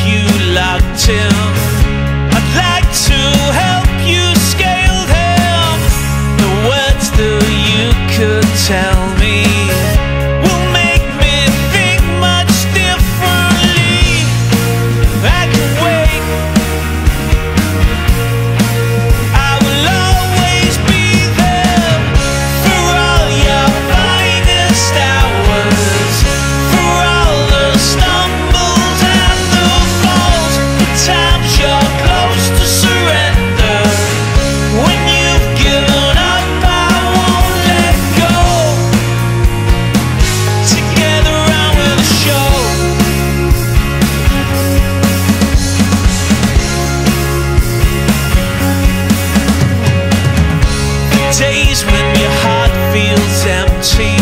you locked in. I'd like to help you scale them. The words that you could tell me will make me think much differently. I can wait. I will always be there for all your finest hours, for all the stumbles and the falls, the times you're close to surrender. When you've given up, I won't let go. Together on with the show. Days when your heart feels empty,